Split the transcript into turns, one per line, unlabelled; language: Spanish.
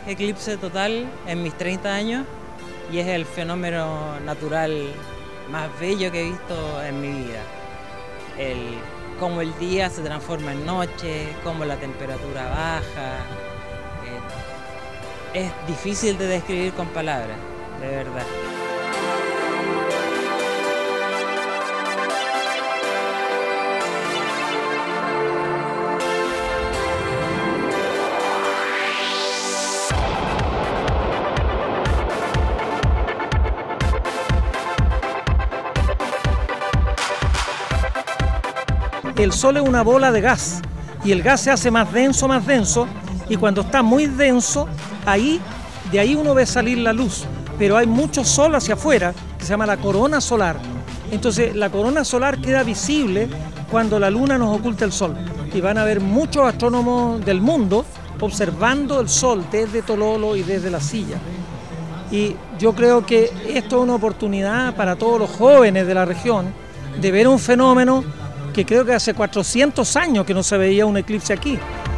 eclipse total en mis 30 años y es el fenómeno natural más bello que he visto en mi vida. Cómo el día se transforma en noche, cómo la temperatura baja. Es difícil de describir con palabras, de verdad.
El Sol es una bola de gas y el gas se hace más denso, y cuando está muy denso, de ahí uno ve salir la luz, pero hay mucho sol hacia afuera, que se llama la corona solar. Entonces la corona solar queda visible cuando la luna nos oculta el sol, y van a ver muchos astrónomos del mundo observando el sol desde Tololo y desde la silla. Y yo creo que esto es una oportunidad para todos los jóvenes de la región de ver un fenómeno que creo que hace 400 años que no se veía un eclipse aquí.